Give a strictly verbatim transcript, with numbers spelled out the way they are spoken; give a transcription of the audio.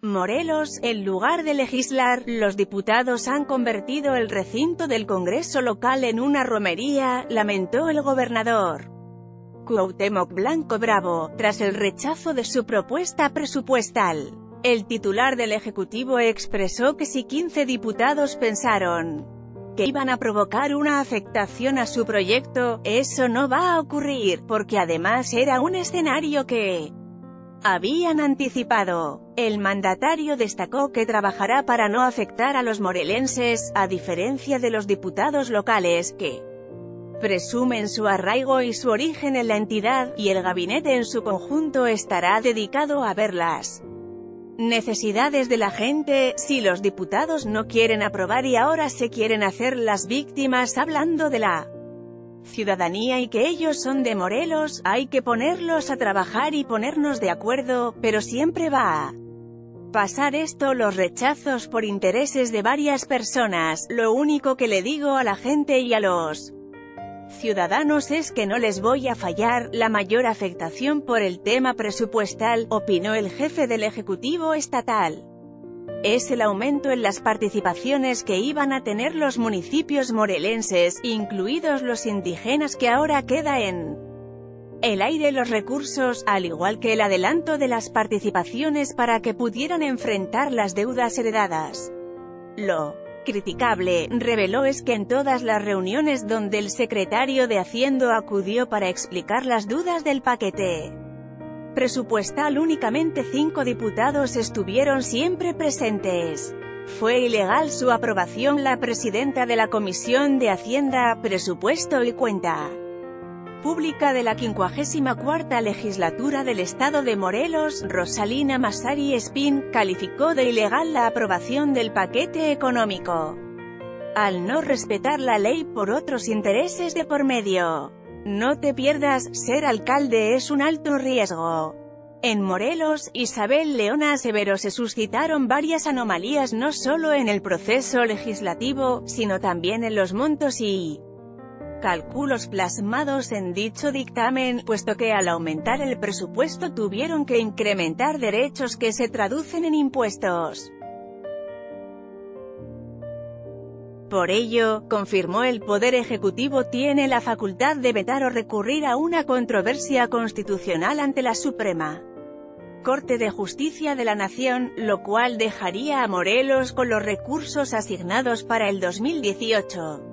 Morelos, en lugar de legislar, los diputados han convertido el recinto del Congreso local en una romería, lamentó el gobernador Cuauhtémoc Blanco Bravo, tras el rechazo de su propuesta presupuestal. El titular del Ejecutivo expresó que si quince diputados pensaron que iban a provocar una afectación a su proyecto, eso no va a ocurrir, porque además era un escenario que habían anticipado. El mandatario destacó que trabajará para no afectar a los morelenses, a diferencia de los diputados locales, que presumen su arraigo y su origen en la entidad, y el gabinete en su conjunto estará dedicado a ver las necesidades de la gente. Si los diputados no quieren aprobar y ahora se quieren hacer las víctimas hablando de la ciudadanía y que ellos son de Morelos, hay que ponerlos a trabajar y ponernos de acuerdo, pero siempre va a pasar esto, los rechazos por intereses de varias personas. Lo único que le digo a la gente y a los ciudadanos es que no les voy a fallar. La mayor afectación por el tema presupuestal, opinó el jefe del Ejecutivo estatal, es el aumento en las participaciones que iban a tener los municipios morelenses, incluidos los indígenas, que ahora queda en el aire los recursos, al igual que el adelanto de las participaciones para que pudieran enfrentar las deudas heredadas. Lo criticable, reveló, es que en todas las reuniones donde el secretario de Hacienda acudió para explicar las dudas del paquete presupuestal, únicamente cinco diputados estuvieron siempre presentes. Fue ilegal su aprobación. La presidenta de la Comisión de Hacienda, Presupuesto y Cuenta Pública de la quincuagésima cuarta Legislatura del Estado de Morelos, Rosalina Massari Espín, calificó de ilegal la aprobación del paquete económico, al no respetar la ley por otros intereses de por medio. No te pierdas, ser alcalde es un alto riesgo. En Morelos, Isabel Leona aseveró se suscitaron varias anomalías no solo en el proceso legislativo, sino también en los montos y cálculos plasmados en dicho dictamen, puesto que al aumentar el presupuesto tuvieron que incrementar derechos que se traducen en impuestos. Por ello, confirmó, el Poder Ejecutivo tiene la facultad de vetar o recurrir a una controversia constitucional ante la Suprema Corte de Justicia de la Nación, lo cual dejaría a Morelos con los recursos asignados para el dos mil dieciocho.